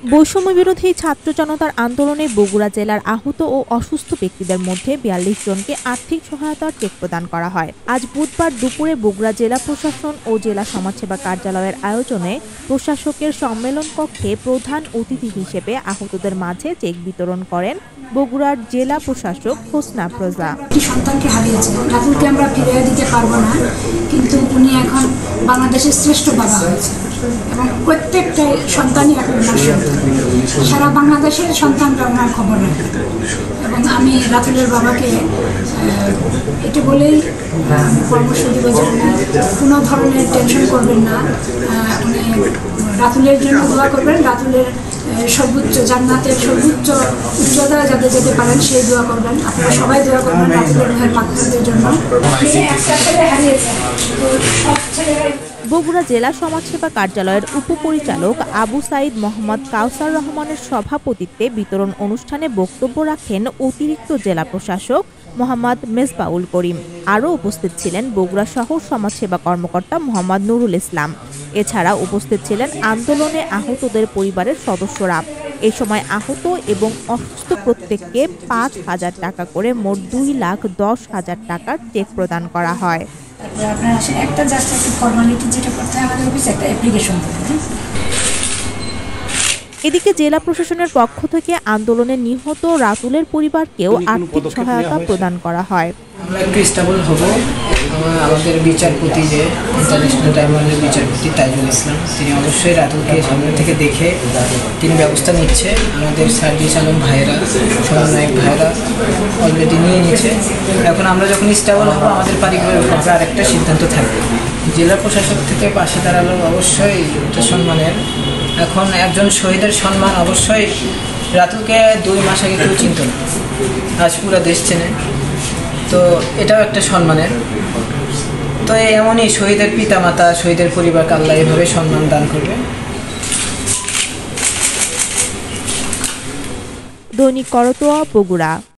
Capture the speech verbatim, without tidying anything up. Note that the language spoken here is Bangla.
বৈষম্য বিরোধী ছাত্র জনতার আন্দোলনে বগুড়া জেলার আহত ও অসুস্থ ব্যক্তিদের মধ্যে বিয়াল্লিশ জনকে আর্থিক সহায়তার চেক প্রদান করা হয়। আজ বুধবার দুপুরে বগুড়া জেলা প্রশাসন ও জেলা সমাজসেবা কার্যালয়ের আয়োজনে প্রশাসকের সম্মেলন কক্ষে প্রধান অতিথি হিসেবে আহতদের মাঝে চেক বিতরণ করেন বগুড়ার জেলা প্রশাসক হোসনা আফরোজা। সন্তানকে হারিয়েছেন, রাতুলকে আমরা ফিরিয়ে দিতে পারবো না, কিন্তু উনি এখন বাংলাদেশের শ্রেষ্ঠ বাবা হয়েছে এবং প্রত্যেকটা সন্তানই এখন ওনার সন্তান। সারা বাংলাদেশের সন্তানরা ওনার খবর রাখে এবং আমি রাতুলের বাবাকে এটা বলেই আমি পরামর্শ দিব যে উনি কোনো ধরনের টেনশন করবেন না। উনি রাতুলের জন্য দোয়া করবেন, রাতুলের সর্বোচ্চ জান্নাতের সর্বোচ্চ উচ্চতায় যাতে যেতে পারেন সেই দোয়া করবেন। আপনারা সবাই দোয়া করবেন রাতুলের রুহের মাগফিরাতের জন্য। বগুড়া জেলা সমাজসেবা কার্যালয়ের উপপরিচালক আবু সাইদ মোহাম্মদ কাউসার রহমানের সভাপতিত্বে বিতরণ অনুষ্ঠানে বক্তব্য রাখেন অতিরিক্ত জেলা প্রশাসক মোহাম্মদ মেজবাউল করিম। আরও উপস্থিত ছিলেন বগুড়া শহর সমাজসেবা কর্মকর্তা মোহাম্মদ নুরুল ইসলাম। এছাড়া উপস্থিত ছিলেন আন্দোলনে আহতদের পরিবারের সদস্যরা। এ সময় আহত এবং অসুস্থ প্রত্যেককে পাঁচ হাজার টাকা করে মোট দুই লাখ দশ হাজার টাকার চেক প্রদান করা হয়। আপনার আসলে একটা জাস্ট একটা ফর্মালিটি যেটা করতে হয় আমাদের অফিসে একটা অ্যাপ্লিকেশন করতে। এদিকে জেলা প্রশাসনের পক্ষ থেকে আন্দোলনে নিহত রাতুলের পরিবারকেও আর্থিক সহায়তা প্রদান করা হয়। আমরা একটু স্টেবল হব। আমাদের বিচারপতি যে ইন্টারন্যাশনাল ট্রাইব্যুনালের বিচারপতি তাইজুল ইসলাম, তিনি অবশ্যই রাতুলকে সামনে থেকে দেখে তিনি ব্যবস্থা নিচ্ছে। আমাদের সার্জিস আলম ভাইয়েরা, সমন্বয়ক ভাইয়েরা অলরেডি নিয়ে নিচ্ছে। এখন আমরা যখন স্টেবল হবো আমাদের পারিবারিকভাবে আরেকটা সিদ্ধান্ত থাকবে। জেলা প্রশাসক থেকে পাশে দাঁড়ালো অবশ্যই এটা সম্মানের। এখন একজন শহীদের সম্মান অবশ্যই রাতুলকে দুই মাস আগে কেউ চিনত না, আজ পুরো দেশ চেনে, তো এটাও একটা সম্মানের। তো এমনই শহীদের পিতামাতা, শহীদের পরিবারকে আল্লাহ এভাবে সম্মান দান করবে। দৈনিক করতোয়া, বগুড়া।